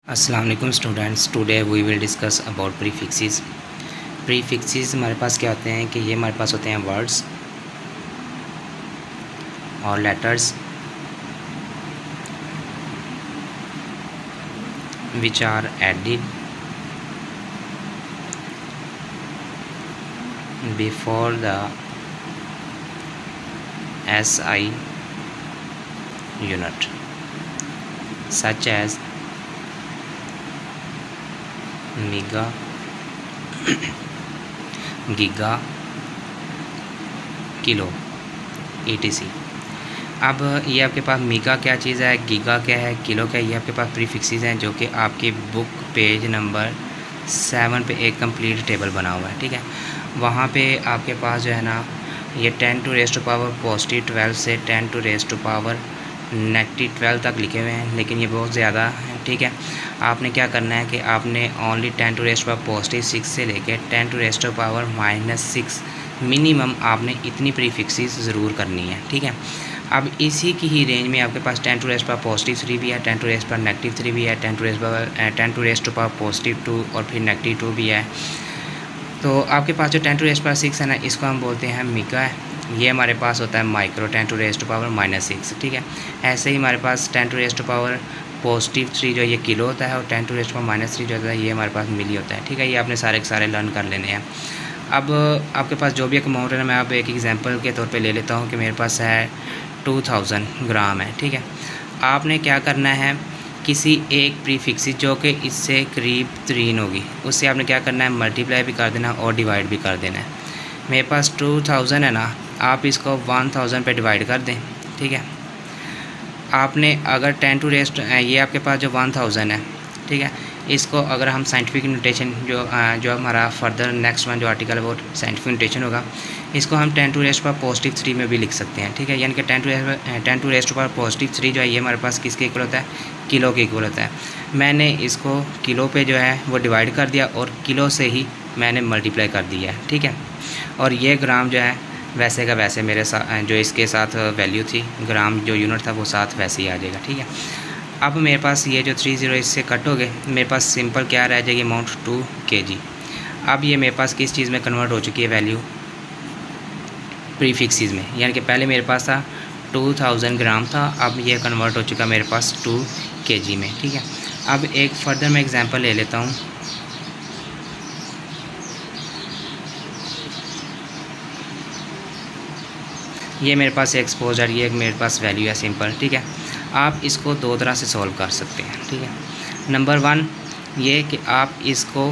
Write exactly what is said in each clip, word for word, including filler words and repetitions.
अस्सलाम वालेकुम students, today we will discuss about prefixes. Prefixes हमारे पास क्या होते हैं कि ये हमारे पास होते हैं वर्ड्स और letters which are added before the S I unit such as mega, giga, kilo, E T C. अब ये आपके पास मेगा क्या चीज़ है, गीगा क्या है, किलो क्या है, ये आपके पास प्रीफिक्सेस हैं जो कि आपके बुक पेज नंबर सेवन पे एक कंप्लीट टेबल बना हुआ है। ठीक है, वहाँ पे आपके पास जो है ना ये ten to raise to power positive twelve से ten to raise to power negative twelve तक लिखे हुए हैं, लेकिन ये बहुत ज़्यादा है। ठीक है, आपने क्या करना है कि आपने only ten to raised power positive six से लेके ten to raised power minus six minimum आपने इतनी प्रीफिक्सेस ज़रूर करनी है। ठीक है, अब इसी की ही रेंज में आपके पास ten to raised power positive three भी है, ten to raised power negative three भी है, ten to raised power ten to raised power positive two और फिर नेगेटिव टू भी है। तो आपके पास जो ten to raised power six है ना, इसको हम बोलते हैं मेगा है। ये हमारे पास होता है micro ten to raised power minus six. ठीक है, ऐसे ही हमारे पास ten to raised power positive three जो ये किलो होता है और ten to raised power minus three जो होता है ये हमारे पास मिली होता है। ठीक है, ये आपने सारे के सारे लर्न कर लेने हैं। अब आपके पास जो भी एक अमाउंट है ना, मैं आप एक एग्जांपल के तौर पे ले लेता हूँ कि मेरे पास है टू थाउजेंड ग्राम है। ठीक है, आपने क्या करना है, किसी एक प्रीफिक्स जो कि इससे करीब तीन होगी उससे आपने क्या करना है, मल्टीप्लाई भी कर देना और डिवाइड भी कर देना है। मेरे पास टू थाउजेंड है ना, आप इसको वन थाउजेंड पे डिवाइड कर दें। ठीक है, आपने अगर टेन टू रेस्ट ये आपके पास जो वन थाउजेंड है, ठीक है, इसको अगर हम साइंटिफिक नोटेशन जो जो हमारा फर्दर नेक्स्ट वन जो आर्टिकल है वो साइंटिफिक नोटेशन होगा, इसको हम ten to raised power positive three में भी लिख सकते हैं। ठीक है, यानी कि ten to ten to raised power positive three जो है ये हमारे पास किसके इक्वल होता है, किलो के इक्वल होता है। मैंने इसको किलो पे जो है वो डिवाइड कर दिया और किलो से ही मैंने मल्टीप्लाई कर दिया है। ठीक है, और ये ग्राम जो है वैसे का वैसे मेरे साथ जो इसके साथ वैल्यू थी ग्राम जो यूनिट था वो साथ वैसे ही आ जाएगा। ठीक है, अब मेरे पास ये जो थ्री ज़ीरो इससे कट हो गए, मेरे पास सिंपल क्या रह जाएगी, अमाउंट टू के जी। अब ये मेरे पास किस चीज़ में कन्वर्ट हो चुकी है वैल्यू, प्रीफिक्सेस में, यानी कि पहले मेरे पास था टू थाउजेंड ग्राम था, अब ये कन्वर्ट हो चुका मेरे पास टू के जी में। ठीक है, अब एक फर्दर मैं एग्जांपल ले लेता हूँ। ये मेरे पास एक्सपोजर, ये मेरे पास वैल्यू है सिंपल। ठीक है, आप इसको दो तरह से सॉल्व कर सकते हैं। ठीक है, नंबर वन ये कि आप इसको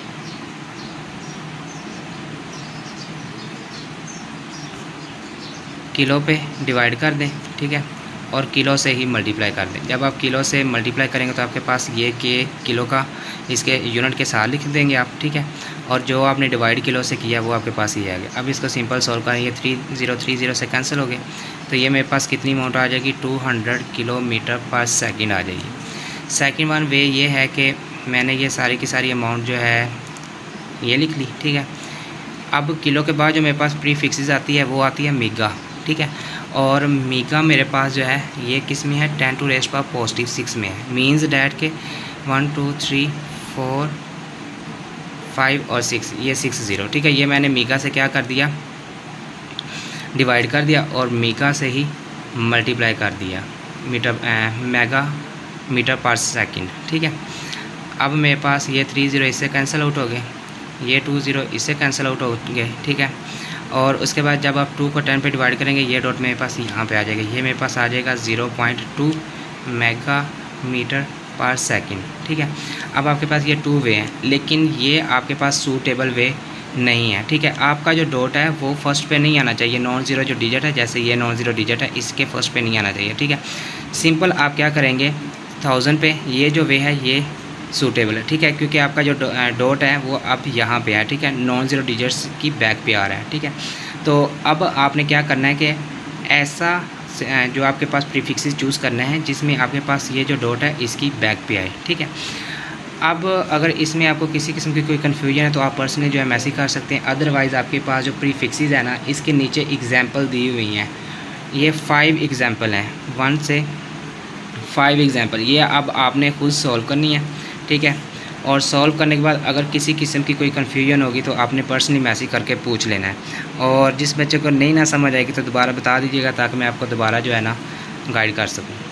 किलो पे डिवाइड कर दें। ठीक है, और किलो से ही मल्टीप्लाई कर दें। जब आप किलो से मल्टीप्लाई करेंगे तो आपके पास ये के किलो का इसके यूनिट के साथ लिख देंगे आप। ठीक है, और जो आपने डिवाइड किलो से किया वो आपके पास ही आ गया। अब इसको सिंपल सॉल्व करें, ये थ्री ज़ीरो थ्री ज़ीरो से कैंसिल हो गए, तो ये मेरे पास कितनी अमाउंट आ जाएगी, two hundred kilometre per second आ जाएगी। सेकंड वन वे ये है कि मैंने ये सारी की सारी अमाउंट जो है ये लिख ली। ठीक है, अब किलो के बाद जो मेरे पास प्रीफिक्सेस आती है वो आती है मेगा। ठीक है, और मेगा मेरे पास जो है ये किस में है, ten to raised power positive six में है। मीन्स डैट के one two three four five और सिक्स, ये सिक्स ज़ीरो। ठीक है, ये मैंने मेगा से क्या कर दिया, डिवाइड कर दिया और मेगा से ही मल्टीप्लाई कर दिया metre mega metre per second. ठीक है, अब मेरे पास ये थ्री ज़ीरो इससे कैंसिल आउट हो गए, ये टू ज़ीरो इससे कैंसिल आउट हो गए। ठीक है, और उसके बाद जब आप टू को टेन पे डिवाइड करेंगे ये डॉट मेरे पास यहाँ पे आ जाएगा, ये मेरे पास आ जाएगा zero point two mega metre per second. ठीक है, अब आपके पास ये टू वे हैं, लेकिन ये आपके पास सूटेबल वे नहीं है। ठीक है, आपका जो डॉट है वो फर्स्ट पे नहीं आना चाहिए, नॉन ज़ीरो जो डिजिट है, जैसे ये नॉन ज़ीरो डिजिट है इसके फर्स्ट पे नहीं आना चाहिए। ठीक है, सिंपल आप क्या करेंगे, थाउजेंड पे ये जो वे है ये सूटेबल है। ठीक है, क्योंकि आपका जो डॉट है वो अब यहाँ पे है। ठीक है, नॉन ज़ीरो डिजिट्स की बैक पे आ रहा है। ठीक है, तो अब आपने क्या करना है कि ऐसा जो आपके पास प्रीफिक्सेस चूज़ करना है जिसमें आपके पास ये जो डॉट है इसकी बैक पे आए। ठीक है, अब अगर इसमें आपको किसी किस्म की कोई कन्फ्यूजन है तो आप पर्सनली जो है मैसेज कर सकते हैं, अदरवाइज़ आपके पास जो प्रीफिक्सेस है ना इसके नीचे एग्जांपल दी हुई हैं, ये फाइव एग्जांपल हैं, वन से फाइव एग्जांपल, ये अब आपने खुद सॉल्व करनी है। ठीक है। और सॉल्व करने के बाद अगर किसी किस्म की कोई कन्फ्यूजन होगी तो आपने पर्सनली मैसेज करके पूछ लेना है। और जिस बच्चे को नहीं ना समझ आएगी तो दोबारा बता दीजिएगा ताकि मैं आपको दोबारा जो है ना गाइड कर सकूँ।